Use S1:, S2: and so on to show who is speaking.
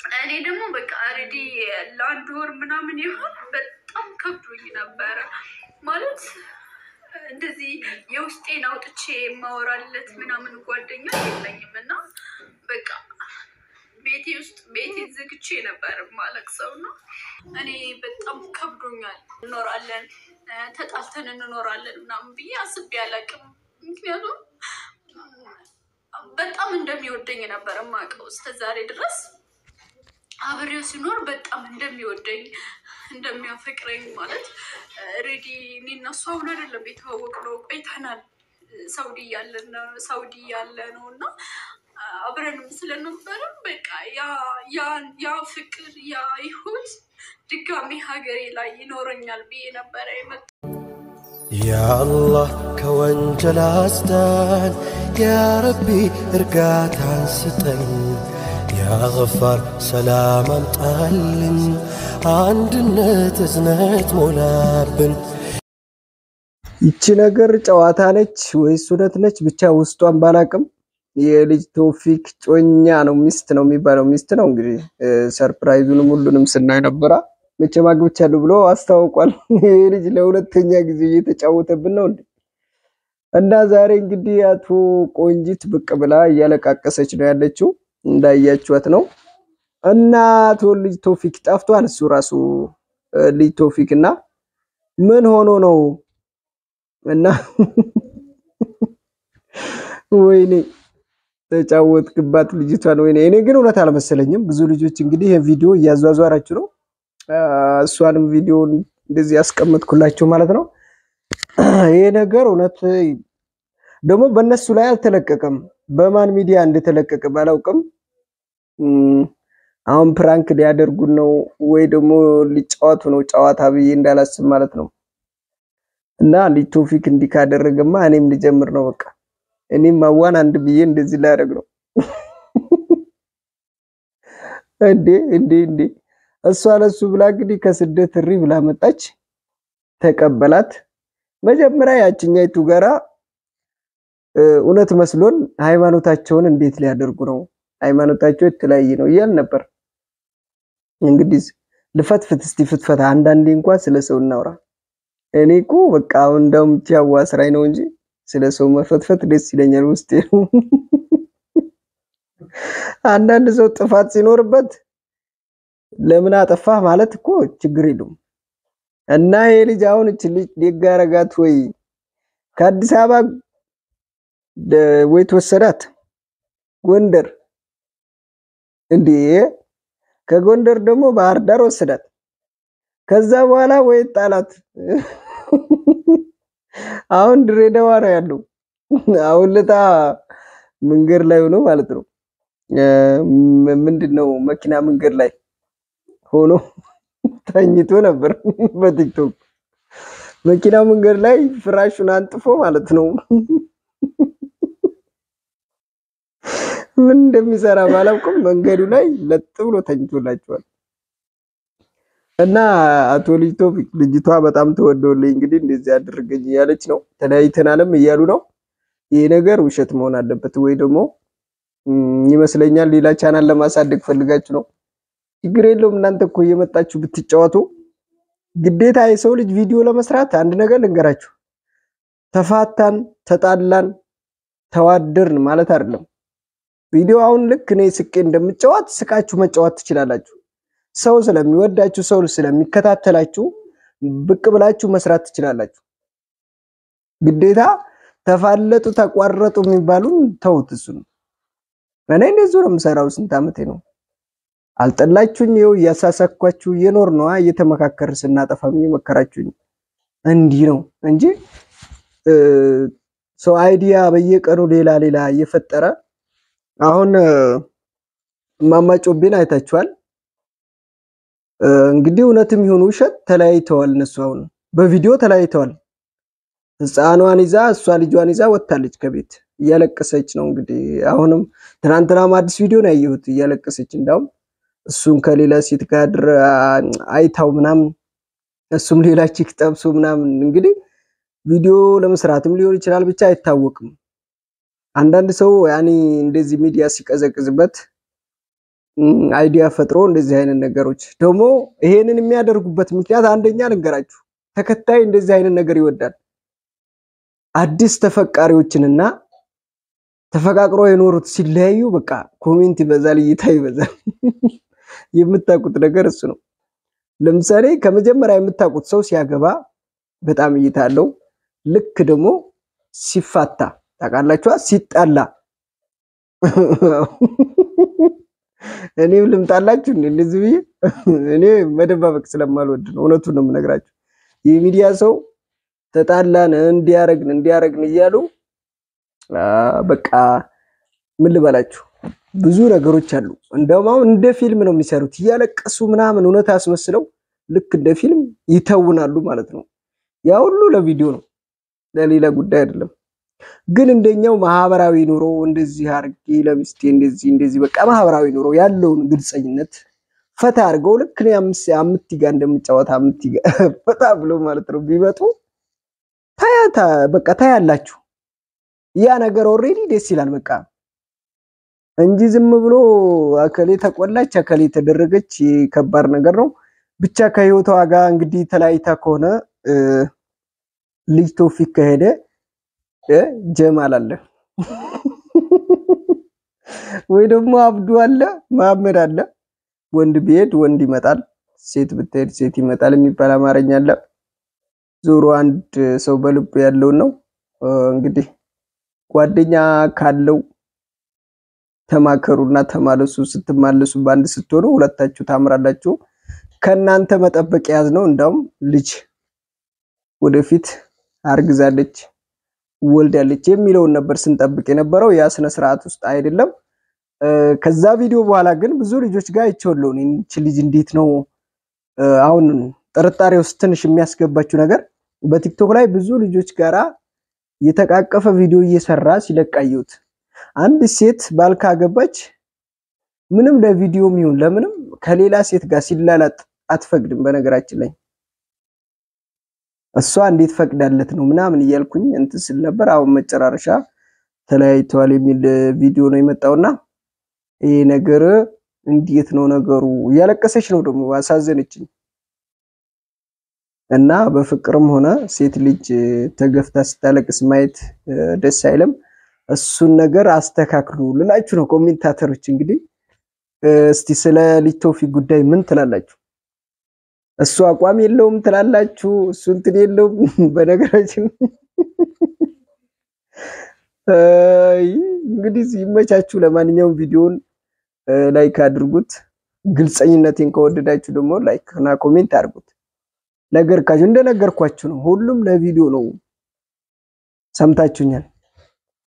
S1: እኔ ደግሞ በቃ ኦሬዲ ለአንድ ወር ምናምን ይሆን በጣም ከብዶኝ ነበረ ማለት እንደዚህ የውስጤን አውጥቼ ማወራለት ምናምን ጓደኛ የለኝም እና በቃ ቤቴ ውስጥ ቤቴ ዘግቼ ነበር ማለቅሰው ነው። እኔ በጣም ከብዶኛል። እንኖራለን ተጣልተን እንኖራለን ምናምን ብዬ አስቤ አላውቅም። ምክንያቱም በጣም እንደሚወደኝ ነበር የማውቀው እስከዛሬ ድረስ አብሬው ሲኖር በጣም እንደሚወደኝ እንደሚያፈቅረኝ ማለት ሬዲ እኔና እሱ አሁን አይደለም የተዋወቅነው ቆይተናል። ሳውዲ ያለ ነው እና አብረንም ስለነበረም በቃ ያ ፍቅር ያ ይሁን ድጋሚ ሀገሬ ላይ ይኖረኛል ብዬ ነበረ የመጣው።
S2: يا الله كوانجل أسدان يا ربي ارقات عن ستن يا غفار سلام امطالن عندنا تزنت مولابن ይቺ ነገር ጨዋታ ነች ወይስ እውነት ነች? ብቻ ውስጧን ባላቅም የልጅ ቶፊክ ጮኛ ነው ሚስት ነው የሚባለው ሚስት ነው እንግዲህ ሰርፕራይዙንም ሁሉንም ስናይ ነበር። መቼም አግብቻለሁ ብሎ አስተዋውቋል። ይሄ ልጅ ለሁለተኛ ጊዜ እየተጫወተብን ነው እንዴ? እና ዛሬ እንግዲህ አቶ ቆንጂት ብቅ ብላ እያለቃቀሰች ነው ያለችው እንዳያችኋት ነው። እና አቶ ልጅ ቶፊክ ጠፍቷል። እሱ ራሱ ልጅ ቶፊክ እና ምን ሆኖ ነው እና ወይኔ ተጫወትክባት ልጅቷን ወይኔ። እኔ ግን እውነት አልመሰለኝም። ብዙ ልጆች እንግዲህ ይሄ ቪዲዮ እያዟዟራችሁ ነው። እሷንም ቪዲዮን እንደዚህ ያስቀምጥኩላችሁ ማለት ነው። ይሄ ነገር እውነት ደግሞ በእነሱ ላይ አልተለቀቀም። በማን ሚዲያ እንደተለቀቀ ባላውቅም አሁን ፕራንክ ሊያደርጉን ነው ወይ ደግሞ ሊጫወቱ ነው ጨዋታ ብዬ እንዳላስብ ማለት ነው። እና ልጅ ቶፊክ እንዲህ ካደረገማ እኔም ልጀምር ነው በቃ። እኔም ማዋን አንድ ብዬ እንደዚህ ላደርግ ነው እንዴ እሷ ለሱ ብላ እንግዲህ ከስደት ሪ ብላ መጣች። ተቀበላት። መጀመሪያ ያቺኛይቱ ጋራ እውነት መስሎን ሃይማኖታቸውን እንዴት ሊያደርጉ ነው ሃይማኖታቸው የተለያየ ነው ይያል ነበር። እንግዲህ ልፈትፍት እስቲ ፍትፈታ አንዳንዴ እንኳን ስለሰው እናውራ። እኔ እኮ በቃ እንደውም ቻዋ ስራይ ነው እንጂ ስለሰው መፈትፈት ደስ ይለኛል ውስጤ። አንዳንድ ሰው ጥፋት ሲኖርበት ለምን አጠፋ ማለት እኮ ችግር የለውም። እና ይሄ ልጅ አሁን እቺ ልጅ ሊጋረጋት ወይ ከአዲስ አበባ ወይ ተወሰዳት ጎንደር እንዴ ከጎንደር ደግሞ ባህር ዳር ወሰዳት። ከዛ በኋላ ወይ ጣላት። አሁን ድሬዳዋ ነው ያለው። አሁን ለታ መንገድ ላይ ሆኖ ማለት ነው ምንድነው መኪና መንገድ ላይ ሆኖ ተኝቶ ነበር በቲክቶክ መኪና መንገድ ላይ ፍራሹን አንጥፎ ማለት ነው። ምን እንደሚሰራ ባላውቅም መንገዱ ላይ ለጥ ብሎ ተኝቶላቸዋል። እና አቶ ልጅ ቶፊክ ልጅቷ በጣም ተወደውልኝ እንግዲህ እንደዚህ አድርገኝ ያለች ነው። ተለያይተናልም እያሉ ነው። ይሄ ነገር ውሸት መሆን አለበት ወይ ደግሞ ይመስለኛል ሌላ ቻናል ለማሳደግ ፈልጋችሁ ነው። ችግር የለውም እናንተ እኮ እየመጣችሁ ብትጫወቱ። ግዴታ የሰው ልጅ ቪዲዮ ለመስራት አንድ ነገር ልንገራችሁ፣ ተፋታን ተጣላን ተዋደርን ማለት አይደለም። ቪዲዮ አሁን ልክ እኔ ስቄ እንደምጫወት ስቃችሁ መጫወት ትችላላችሁ። ሰው ስለሚወዳችሁ ሰው ስለሚከታተላችሁ ብቅ ብላችሁ መስራት ትችላላችሁ። ግዴታ ተፋለጡ ተቋረጡ የሚባሉን ተውት። እሱን እኔ እንደዚህ ነው የምሰራው። ስንት አመቴ ነው አልጠላችሁኝ። ይኸው እያሳሳኳችሁ እየኖር ነው እየተመካከር ስናጠፋም እየመከራችሁኝ እንዲህ ነው እንጂ ሰው አይዲያ በየቀኑ ሌላ እየፈጠረ አሁን ማማጮብን አይታችኋል። እንግዲህ እውነትም ይሁን ውሸት ተለያይተዋል። እነሱ አሁን በቪዲዮ ተለያይተዋል። ህፃኗን ይዛ እሷ ልጇን ይዛ ወጣለች ከቤት እያለቀሰች ነው። እንግዲህ አሁንም ትናንትናም አዲስ ቪዲዮ ነው ያየሁት እያለቀሰች እንዳውም እሱን ከሌላ ሴት ጋር አይታው ምናምን እሱም ሌላ ቺክ ጠብሶ ምናምን እንግዲህ ቪዲዮ ለመስራትም ሊሆን ይችላል ብቻ አይታወቅም። አንዳንድ ሰው ያኒ እንደዚህ ሚዲያ ሲቀዘቅዝበት አይዲያ ፈጥሮ እንደዚህ አይነት ነገሮች ደግሞ ይሄንን የሚያደርጉበት ምክንያት አንደኛ ልንገራችሁ፣ ተከታይ እንደዚህ አይነት ነገር ይወዳል። አዲስ ተፈቃሪዎችንና ተፈቃቅሮ የኖሩት ሲለያዩ በቃ ኮሜንት ይበዛል፣ እይታ ይበዛል። የምታውቁት ነገር እሱ ነው። ለምሳሌ ከመጀመሪያ የምታውቁት ሰው ሲያገባ በጣም እይታ አለው። ልክ ደግሞ ሲፋታ ታውቃላችሁ፣ ሲጣላ እኔም ልምጣላችሁ እንደዚህ ብዬ እኔ መደባበቅ ስለማልወድ ነው፣ እውነቱን ነው የምነግራችሁ። የሚዲያ ሰው ተጣላን እንዲያረግን እያሉ በቃ ምን ልበላችሁ ብዙ ነገሮች አሉ። እንደውም አሁን እንደ ፊልም ነው የሚሰሩት፣ እያለቀሱ ምናምን እውነት አስመስለው ልክ እንደ ፊልም ይተውናሉ ማለት ነው። ያ ሁሉ ለቪዲዮ ነው፣ ለሌላ ጉዳይ አይደለም። ግን እንደኛው ማህበራዊ ኑሮ እንደዚህ አርጌ ለሚስቴ እንደዚህ በቃ ማህበራዊ ኑሮ ያለውን ግልጸኝነት ፈታ አድርገው ልክ ነው አምቲጋ እንደምጫወታ አምቲጋ ፈታ ብሎ ማለት ነው ቢመጡ በቃ ታያላችሁ። ያ ነገር ኦሬዲ ደስ ይላል በቃ እንጂ ዝም ብሎ አከሌ ተቆላች አከሌ ተደረገች ከባድ ነገር ነው። ብቻ ከህይወቷ ጋር እንግዲህ ተላይታ ከሆነ ልጅ ቶፊቅ ከሄደ ጀማል አለ ወይ ደግሞ አብዱ አለ መሐመድ አለ። ወንድ ቢሄድ ወንድ ይመጣል፣ ሴት ብትሄድ ሴት ይመጣል የሚባል አማርኛ አለ። ዞሮ አንድ ሰው በልብ ያለው ነው። እንግዲህ ጓደኛ ካለው ተማከሩና ተማለሱ። ስትማለሱ ባንድ ስትሆኑ ሁለታችሁ ታምራላችሁ። ከናንተ መጠበቅ ያዝነው እንደውም ልጅ ወደፊት አርግዛለች ወልዳለች የሚለውን ነበር ስንጠብቅ የነበረው። ያ ስነ ስርዓት ውስጥ አይደለም። ከዛ ቪዲዮ በኋላ ግን ብዙ ልጆች ጋር አይቼዋለሁ። እቺ ልጅ እንዴት ነው አሁን ጥርጣሬ ውስጥ ትንሽ የሚያስገባችሁ ነገር በቲክቶክ ላይ ብዙ ልጆች ጋራ የተቃቀፈ ቪዲዮ እየሰራ ሲለቃዩት አንድ ሴት ባል ካገባች ምንም ለቪዲዮም ይሁን ለምንም ከሌላ ሴት ጋር ሲላላጥ አትፈቅድም። በነገራችን ላይ እሷ እንዴት ፈቅዳለት ነው ምናምን እያልኩኝ እንትን ስል ነበር። አሁን መጨረሻ ተለያይተዋል የሚል ቪዲዮ ነው የመጣውና ይሄ ነገር እንዴት ነው ነገሩ? እያለቀሰች ነው ደግሞ አሳዘነችኝ። እና በፍቅርም ሆነ ሴት ልጅ ተገፍታ ስታለቅስ ማየት ደስ አይልም። እሱን ነገር አስተካክሉ ልላችሁ ነው ኮሜንታተሮች። እንግዲህ እስቲ ስለ ልጅ ቶፊቅ ጉዳይ ምን ትላላችሁ? እሱ አቋም የለውም ትላላችሁ? እሱ እንትን የለውም? በነገራችን እንግዲህ ይመቻችሁ። ለማንኛውም ቪዲዮውን ላይክ አድርጉት። ግልጸኝነቴን ከወደዳችሁ ደግሞ ላይክ እና ኮሜንት አድርጉት። እንደነገርኳችሁ ነው። ሁሉም ለቪዲዮ ነው። ሰምታችሁኛል።